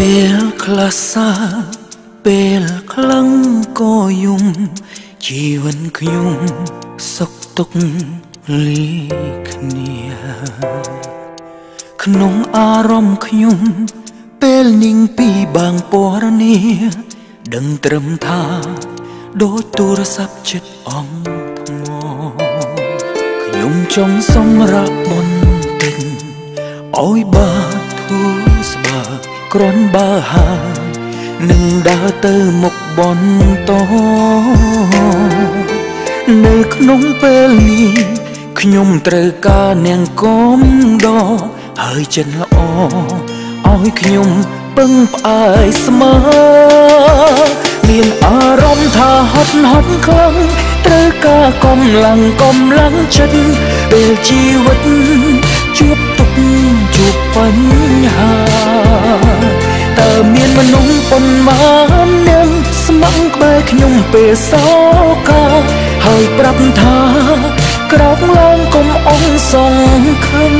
ពេលខ្លះសាពេលខ្លាំងក៏យំជីវិតខ្ញុំសុខទុក្ខលាគ្នាក្នុងអារម្មណ៍ខ្ញុំពេលនាងពីបាងពណ៌នាដឹងត្រឹមថាដូចទូរស័ព្ទចិត្តអង្គថ្មខ្ញុំចង់សម្រាប់បន្តិចឲ្យបាធូរស្បើគ្រាន់បើហើយនឹងដើរទៅមុខបន្តនៅក្នុងពេលនេះខ្ញុំត្រូវការនាងកុំដហើយចិនល្អឲ្យខ្ញុំពឹងផ្អើយស្មើមានអារម្មណ៍ថាហត់ខ្លាំងត្រូវការកម្លាំងចិត្តពេលជីវិតជួបទុក្ខជួបបញ្ហាតើមានមនុស្សប៉ុន្មាននឹងស្ម័គ្រក្បែរខ្ញុំពេលសោកាហើយប្រាប់ថាក្រោកឡើងកុំអន់សង្ឃឹម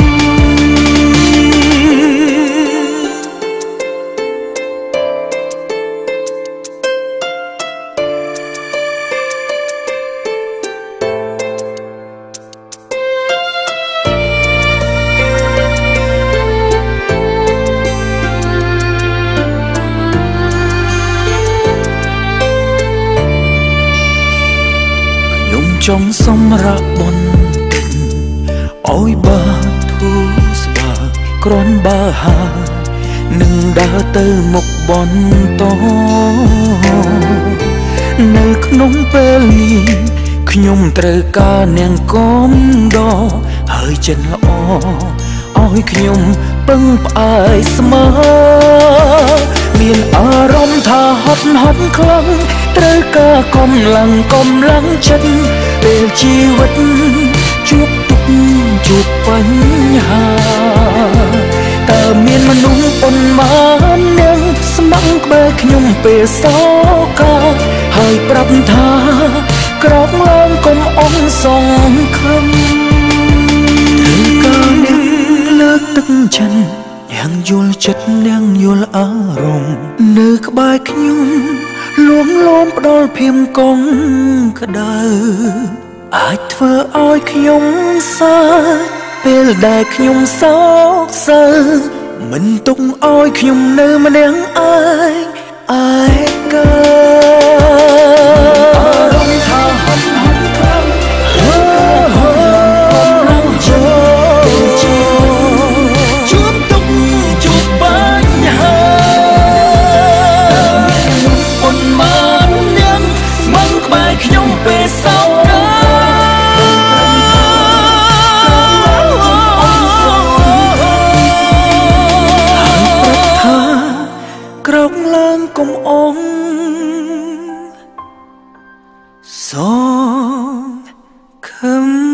ចង់សម្រាប់បន្តិចឲ្យបាធូរស្បើគ្រាន់បើហើយនឹងដើរទៅមុខបន្តនៅក្នុងពេលនេះខ្ញុំត្រូវការនាងកុំដហើយចិនល្អឲ្យខ្ញុំពឹងផ្អើយស្មើមានអារម្មណ៍ថាហត់ខ្លាំងត្រូវការកម្លាំងចិត្តពេលជីវិតជួបទុក្ខជួបបញ្ហាតើមានមនុស្សប៉ុន្មាននឹងស្ម័គ្រក្បែរខ្ញុំពេលសោកាហើយប្រាប់ថាក្រោកឡើងកុំអន់សង្ឃឹមត្រូវការនាងលើកទឹកចិត្តនាងយល់ចិត្តនាងយល់អារម្មណ៍នៅក្បែរខ្ញុំលួងលោមផ្ដល់ភាពកងក្ដៅអាចធ្វើឲ្យខ្ញុំសើចពេលដែលខ្ញុំសោកសៅមិនទុកឲ្យខ្ញុំនៅម្នាក់ឯងឯកាអារម្មណ៍ថាហត់ខ្លាំងជួបទុក្ខជួបបញ្ហាប៉ុន្មាននាងស្មឹងក្បែរខ្ញុំពេលសោកក្រោកឡើងកុំអងសង្ឃឹម